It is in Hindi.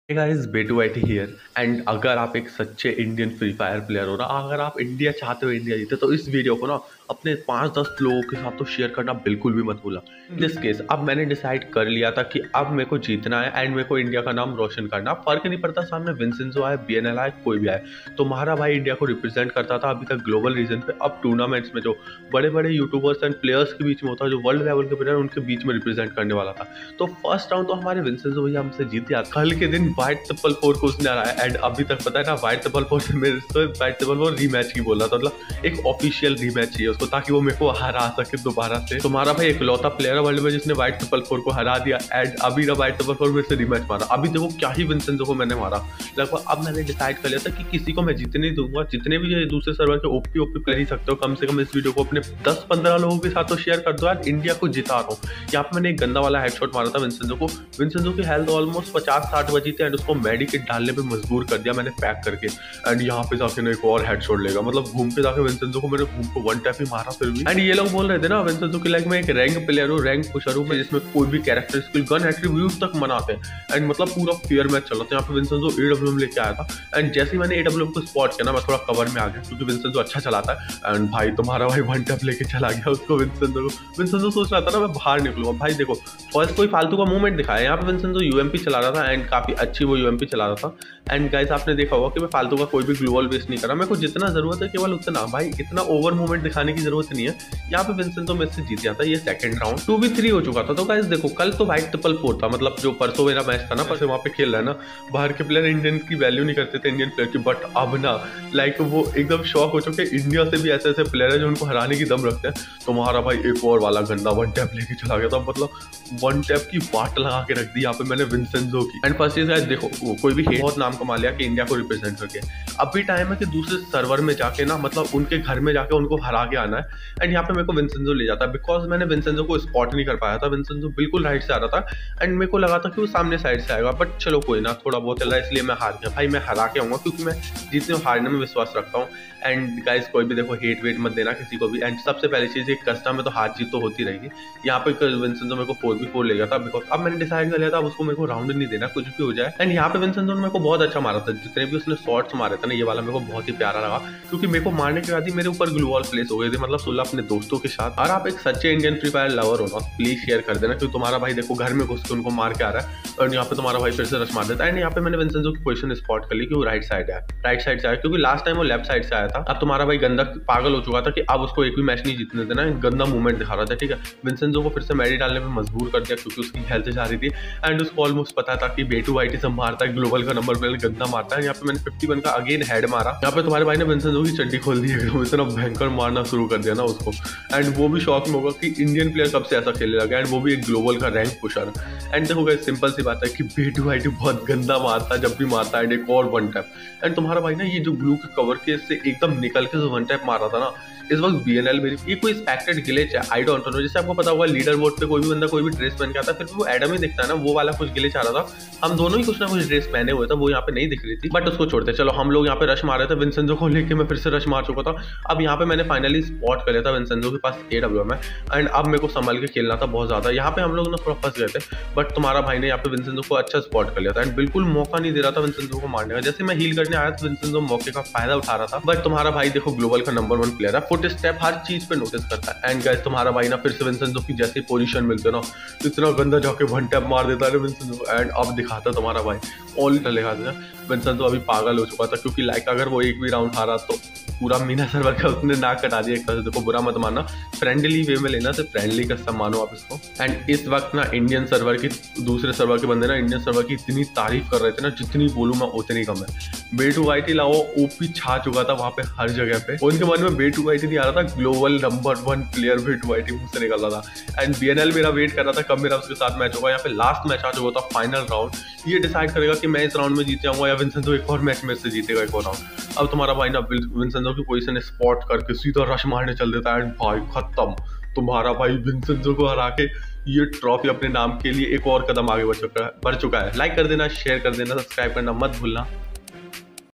गाइस बेटू वाइटी हियर एंड अगर आप एक सच्चे इंडियन फ्री फायर प्लेयर हो ना, अगर आप इंडिया चाहते हो इंडिया जीते, तो इस वीडियो को ना अपने 5-10 लोगों के साथ तो शेयर करना बिल्कुल भी मत भूलना। इन दिस केस अब मैंने डिसाइड कर लिया था कि अब मेरे को जीतना है एंड मेरे को इंडिया का नाम रोशन करना। फर्क नहीं पड़ता सामने विंसेंजो आए, बीएनएल आए, कोई भी आए। तो हमारा भाई इंडिया को रिप्रेजेंट करता था अभी तक ग्लोबल रीजन पे। अब टूर्नामेंट्स में जो बड़े बड़े यूट्यूबर्स एंड प्लेयर्स के बीच में होता है, जो वर्ल्ड लेवल के प्लेयर उनके बीच में रिप्रेजेंट करने वाला था। तो फर्स्ट राउंड तो हमारे विंसेंजो भैया हमसे जीत गया। कल के दिन व्हाइट ट्रिपल फोर को उसने हराया एंड अभी तक पता है ना, व्हाइट ट्रिपल फोर से मेरे से व्हाइट ट्रिपल फोर रीमैच की बोल रहा था। मतलब एक ऑफिशियल रीमैच चाहिए उसको ताकि वो मेरे को हरा सके दोबारा से। तुम्हारा भाई इकलौता प्लेयर है वर्ल्ड में जिसने व्हाइट ट्रिपल फोर को हरा दिया एंड अभी ना व्हाइट ट्रिपल फोर मेरे से रीमैच मारा। अभी देखो क्या ही विंसेंजो को मैंने मारा लगभग। अब मैंने डिसाइड कर लिया था कि किसी को मैं जीतने नहीं दूंगा। जितने भी ये दूसरे सर्वर के ओपी प्लेयर ही सकते हो, कम से कम इस वीडियो को अपने 10-15 लोगों के साथ तो शेयर कर दो यार। इंडिया को जिता रहा हूँ। यहाँ पे मैंने एक गंदा वाला हेडशॉट मारा था विंसेंजो को। विंसेंजो की हेल्थ ऑलमोस्ट 50-60 बची थी एंड उसको मेडिकेट डालने पे मजबूर कर दिया मैंने पैक करके। एंड यहाँ पे जाके ना एक और हेडशॉट लेगा, मतलब घूम के जाके विंसेंजो को मैंने घूम को वन टैप ही मारा फिर भी। एंड ये लोग बोल रहे थे ना विंसेंजो की लाइक मैं एक रैंक प्लेयर हूँ, रैंक पुशर हूँ, जिसमें कोई भी कैरेक्टर स्किल गन एट्रीब्यूट तक मनाते हैं एंड मतलब पूरा फेयर मैच चल रहा था। यहाँ पे विंसेंजो एडब्ल्यूएम लेके आया था एंड जैसे ही मैंने एडब्ल्यूएम को स्पॉट किया ना, मैं थोड़ा कवर में आ गया क्योंकि विंसेंजो अच्छा चलाता है। एंड भाई तुम्हारा भाई वन टैप लेके चला गया उसको विंसेंजो को। विंसेंजो सोच रहा था ना मैं बाहर निकलूंगा। भाई देखो फर्स्ट कोई फालतू का मूवमेंट दिखाया। यहाँ पे विंसेंजो यूएमपी चला रहा था एंड काफी अच्छी वो यूएमपी चला रहा था। एंड गाइस आपने देखा होगा कि मैं फालतू का कोई भी ग्लोबल वेस्ट नहीं कर रहा। मेरे को जितना जरूरत है केवल उतना। भाई इतना ओवर मूवमेंट दिखाने की जरूरत नहीं है। यहाँ पे विंसेंजो मेरे से जीत जाता है। ये सेकंड राउंड 2v3 हो चुका था। तो गाइस देखो कल तो व्हाइट ट्रिपल फोर था, मतलब जो परसों मेरा मैच था ना, परसों वहाँ पे खेल रहा है ना, बाहर के प्लेयर इंडियन की वैल्यू नहीं करते थे इंडियन प्लेयर की। बट अब ना लाइक वो एकदम शॉक हो चुके इंडिया से भी ऐसे ऐसे प्लेयर है जो उनको हराने की दम रखते हैं। तो हमारा भाई एक और वाला गंदा वन टैप लेके चला गया था। मतलब वन टैप की वाट लगा के रख दी यहाँ पे मैंने विंसेंजो की। एंड फर्स्ट चीज गाइस देखो कोई भी बहुत नाम कमा लिया कि इंडिया को रिप्रेजेंट करके। अब भी टाइम है कि दूसरे सर्वर में जाके ना, मतलब उनके घर में जाके उनको हरा के आना है। एंड यहाँ पे मेरे को विंसेंजो ले जाता है बिकॉज मैंने विंसेंजो को स्पॉट नहीं कर पाया था। विंसेंजो बिल्कुल राइट से आ रहा था एंड मेरे को लगा था कि वो सामने साइड से आएगा। बट चलो कोई ना, थोड़ा बहुत चल रहा है इसलिए मैं हार गया। भाई मैं हरा के आऊंगा क्योंकि मैं जीतने हारने में विश्वास रखता हूँ। एंड गाइस कोई भी देखो हेट वेट मत देना किसी को भी। एंड सबसे पहली चीज एक कस्टम में तो हार जीत तो होती रहेगी। यहाँ पे विंसेंजो मेरे को 4v4 ले गया था बिकॉज अब मैंने डिसाइड कर लिया था अब उसको मेरे को राउंड नहीं देना कुछ भी हो जाए। एंड यहाँ पे विंसेंजो ने मेरे को बहुत अच्छा मारा था। जितने भी उसने शॉट्स मारे थे ना, ये वाला मेरे को बहुत ही प्यारा लगा क्योंकि मेरे को मारने के बाद ही मेरे ऊपर ग्लू वॉल प्लेस हो गए थे, मतलब 16 अपने दोस्तों के साथ। और आप एक सच्चे इंडियन फ्री फायर लवर हो ना, प्लीज शेयर कर देना क्योंकि तुम्हारा भाई देखो घर में घुस के उनको मार के आ रहा है और यहाँ पे तुम्हारा भाई फिर से रश मार देता है। एंड यहाँ पे मैंने विंसेंजो की पोजीशन स्पॉट कर ली कि वो राइट साइड है, राइट साइड से आया क्योंकि लास्ट टाइम वो लेफ्ट साइड से आया था। अब तुम्हारा भाई गंदा पागल हो चुका था कि अब उसको एक भी मैच नहीं जीतने देना। गंदा मूवमेंट दिखा रहा था, ठीक है। विंसेंजो को फिर से मैडी डालने में मजबूर कर दिया क्योंकि उसकी हेल्थ जा रही थी एंड उसको ऑलमोस्ट पता था कि बेटू वाइटी से मारता है, ग्लोबल का नंबर प्लेयर गंदा मारता है। यहाँ पे मैंने 51 का अगेन हेड मारा। यहाँ पे तुम्हारे भाई ने विंसेंजो की चड्डी खोल दी एकदम, इतना भयंकर मारना शुरू कर दिया ना उसको। एंड वो भी शौक में होगा कि इंडियन प्लेयर कब से ऐसा खेलने लगा एंड वो भी एक ग्लोबल का रैंक पुशर। एंड देखो गाइस सिंपल सी बात है कि बेटू वाइटी बहुत गंदा मारता है जब भी मारता है। एंड एक और वन टैप एंड तुम्हारा भाई ना ये जो ब्लू के कवर के से एकदम निकल के जो वन टैप मार रहा था ना, इस वक्त बीएनएल मेरी ये कोई एक्सपेक्टेड ग्लिच है, आई डोंट नो। जैसे आपको पता होगा लीडर बोर्ड पे कोई भी बंदा कोई भी ड्रेस पहन के आता है फिर वो एडम ही दिखता है ना, वो वाला कुछ ग्लिच आ रहा था। हम दोनों ही कुछ ना कुछ ड्रेस पहने हुए थे, वो यहाँ पे नहीं दिख रही थी बट उसको छोड़ते चलो। हम लोग यहाँ पे रश मार रहे थे, विंसेंजो को लेके मैं फिर से रश मार चुका था। अब यहाँ पे मैंने फाइनली स्पॉट कर लिया था विंसेंजो के पास एडब्ल्यूएम है एंड अब मेरे को संभल के खेलना था बहुत ज्यादा। यहाँ पे हम लोग ना थोड़ा फंस गए थे बट तुम्हारा भाई ने यहाँ पे विंसेंजो को अच्छा स्पॉट कर लिया था एंड बिल्कुल मौका नहीं दे रहा था विंसेंजो को मारने का। जैसे मैं हील करने आया था विंसेंजो मौके का फायदा उठा रहा था। बट तुम्हारा भाई देखो ग्लोबल का नंबर 1 प्लेयर है, फुट स्टेप हर चीज पे नोटिस करता है। एंड गाइस तुम्हारा भाई ना फिर से विंसेंजो की जैसी पोजीशन मिलती है ना, इतना गंदा जाके वन टैप मार देता है विंसेंजो। एंड अब दिखाता तुम्हारा भाई ऑल दिखा देता। विंसेंजो अभी पागल हो चुका था क्योंकि लाइक अगर वो एक भी राउंड हारा तो पूरा मीना सर्वर का उसने नाक कटा दिया एक तरह से। देखो बुरा मत मानना, फ्रेंडली वे में लेना, सिर्फ फ्रेंडली कस्टम मानो आप इसको। एंड इस वक्त ना इंडियन सर्वर की दूसरे सर्वर के बंदे ना इंडियन सर्वर की इतनी तारीफ कर रहे थे ना, जितनी बोलूं मैं उतनी कम है। बेटू वाइटी लाओ ओपी छा चुका था वहां पे हर जगह पे। उनके मन में बेटू वाइटी नहीं आ रहा था, ग्लोबल नंबर 1 प्लेयर बेटू वाइटी मुंह से निकल रहा था। एंड बीएनएल मेरा वेट कर रहा था कब मेरा उसके साथ मैच होगा। यहाँ पे लास्ट मैच आ चुका था, फाइनल राउंड। ये डिसाइड करेगा कि मैं इस राउंड में जीत जाऊंगा या विंसेंजो एक और मैच मेरे से जीतेगा एक और राउंड। अब तुम्हारा भाई ना विंसेंजो की पोजीशन स्पॉट करके सीधा रश मारने चल देता है एंड भाई खत्म। तुम्हारा भाई विंसेंजो को हरा के ये ट्रॉफी अपने नाम के लिए एक और कदम आगे बढ़ चुका है। लाइक कर देना, शेयर कर देना, सब्सक्राइब करना मत भूलना।